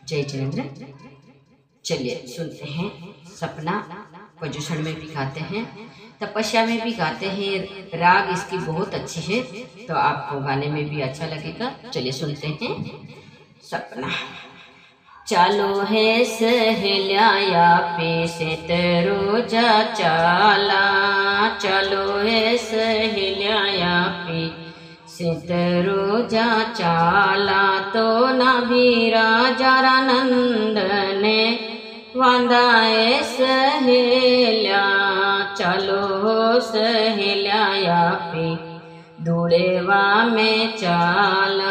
जय जिनेंद्र। चलिए सुनते हैं। सपना प्रदूषण में भी गाते हैं, तपस्या में भी गाते हैं। राग इसकी बहुत अच्छी है, तो आपको गाने में भी अच्छा लगेगा। चलिए सुनते हैं सपना। चालो है सहेलिया पे से रोजा चाला, चलो है सहेलिया पे से रोजा चाला, तो नभी राजा नंद ने वांदाए सहेलिया, चलो सहेलिया पे दुड़ेवा में चाला।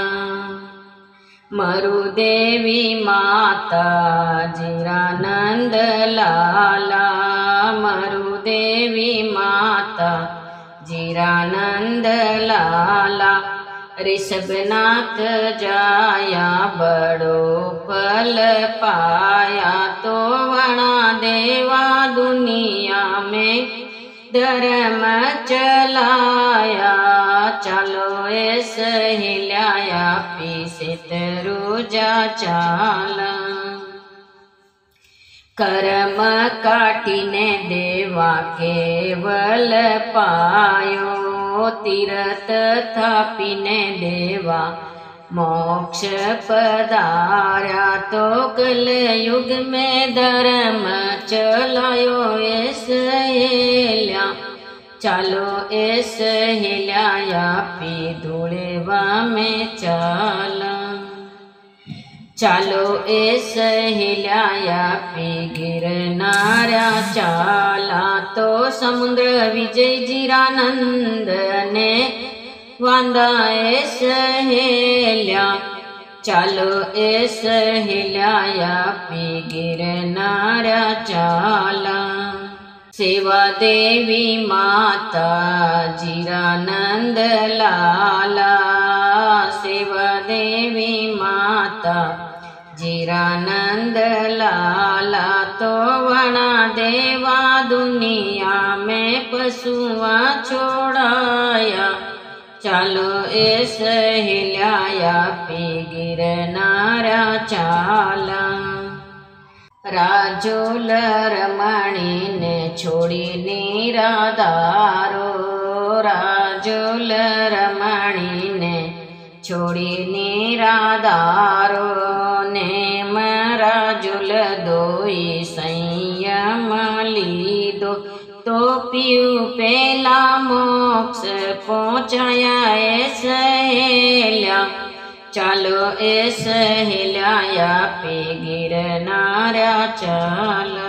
मरुदेवी माता जीरानंद लाला, मरुदेवी माता जीरानंद लाला, ऋषभनाथ जाया बड़ो फल पाया, तो वणा देवा दुनिया में धर्म चलाया, चलो ए सहेलिया पीसित रोजा चाला। कर्म काटिने देवा केवल पायो, तीरथ थापिने देवा मोक्ष पधारा, तो कल युग में धर्म चलायो ए सहेलिया, चलो ए सहेलिया पे धुड़ेवा में चाला। चलो ए सहेलिया पे गिरनारा चाला, तो समुद्र विजय जीरानंद ने वांदा ए सहेलिया, चलो ए सहेलिया पे गिरनारा चाला। सेवा देवी माता जीरानंद लाला, सेवा देवी माता जीरानंद लाला, तो वणा देवा दुनिया में पशुआ छोड़ाया, चलो ए सहेलिया पे गिरनारा चाला। राजोल रमणी ने छोड़ी निराधारो, राजोल रमणी ने छोड़ी निराधारो, नेम राजुल दोई संयम लीदो, तो पीऊ पेला मोक्ष पहुँचाया ए सहेलिया, चलो ए सहेलिया पे गिरनारा चाला।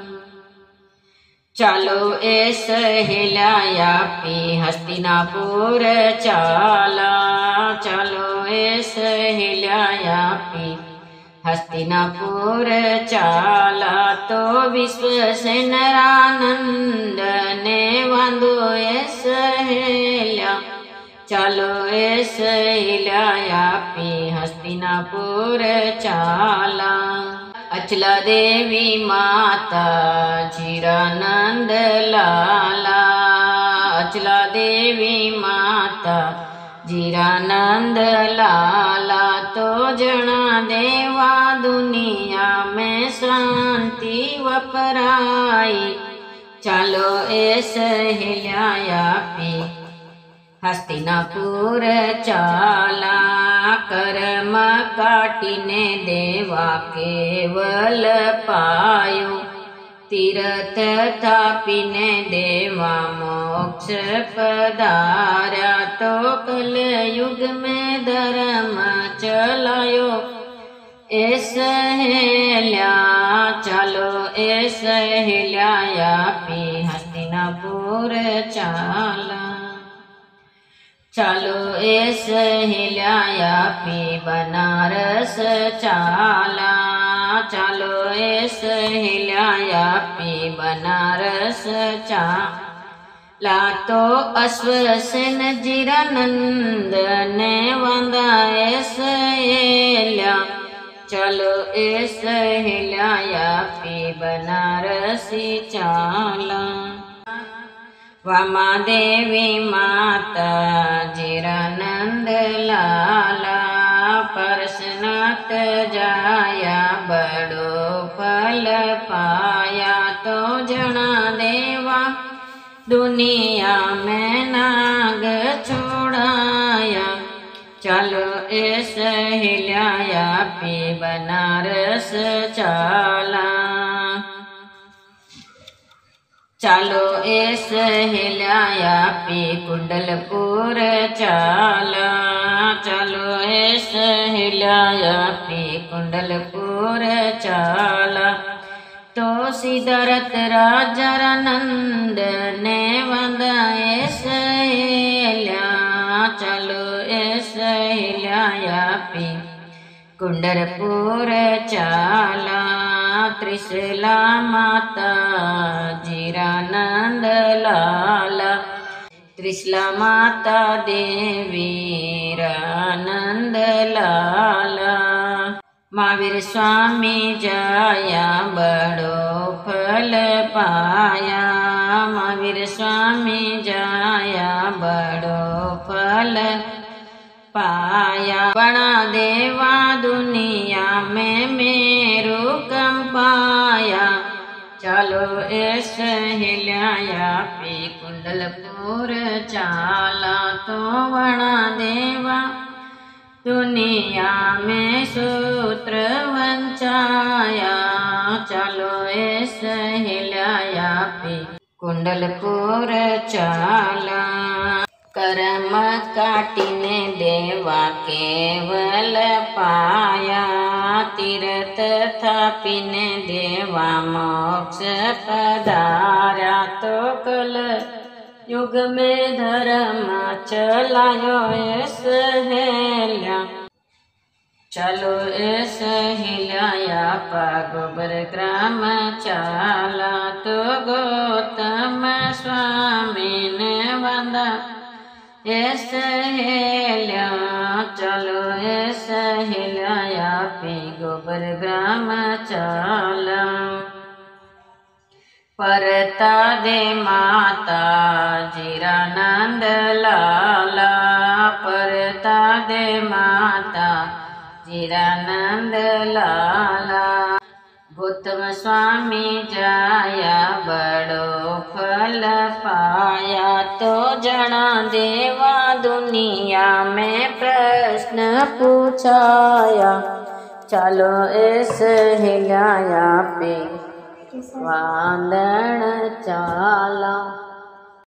चलो ए सहेलिया पे हस्तिनापुर चाला, चलो ए सहेलिया पे हस्तिनापुर चाला, तो विश्वसेन आनंद ने वांदो ए सहेलिया, चलो ए सहेलिया पे हस्तिनापुर चाला। अचला देवी माता जीरानंद लाला, अचला देवी माता जीरानंद लाला, तो जना देवा दुनिया में शांति वपराई, चलो ए सहेलिया पे हस्तिनापुर चाला। कर्म काटिने देवा केवल पायो, तीरथ थापिने देवा मोक्ष पधारा, तो कल युग में धर्म चलायो ए सहेलिया, चलो ए सहेलिया पे हस्तिनापुर चाला। चलो ए सहेलिया पे बनारस चाला, चलो ए सहेलिया पे बनारस चाला, तो अश्वसेन जीरानंद ने वांदा ए सहेलिया, चलो ए सहेलिया पे बनारसी चाला। वामा देवी माता जीरानंद लाला, परसनाथ जाया फल पाया तो जना देवा दुनिया में नाग छोड़ाया। चलो ए सहेलिया पी बनारस चाला। चलो ए सहेलिया पी कुंडलपुर चाला। चलो ए सहेलिया पी कुंडलपुर चाला। तो सिद्धरथ राजा नंद ने वंदाए सहेलिया। चलो ए सहेलिया पी कुंडलपुर चाला। त्रिशला माता जीरानंद लाला। त्रिशला माता देवी रानंद लाला। महावीर स्वामी जाया बड़ो फल पाया। महावीर स्वामी जाया बड़ो फल पाया। बना देवा दुनिया में मेरू कम पाया। चलो ए सहेलिया पी कुंडलपुर चाला। तो बना देवा दुनिया में सूत्र वंचाया। चलो ए सहेलिया पी कुंडलपुर चाला। कर्म काटिने देवा केवल पाया। तीर्थ थापिने देवा मोक्ष पधारा। तो कल युग में धर्म चलायो ए सहेलिया। चलो ए सहेलिया पा गोबर ग्राम चाला। तो गौतम स्वामी ने वंदा ए सहेलिया। चलो ए सहेलिया पी गोबर ग्राम चाला। परता दे माता जीरानंद लाला। परता दे माता जीरानंद लाला। गौतम स्वामी जाया बड़ो फल पाया। तो जना देवा दुनिया में प्रश्न पूछाया। चलो ए सहेलिया पे वांदण चाला।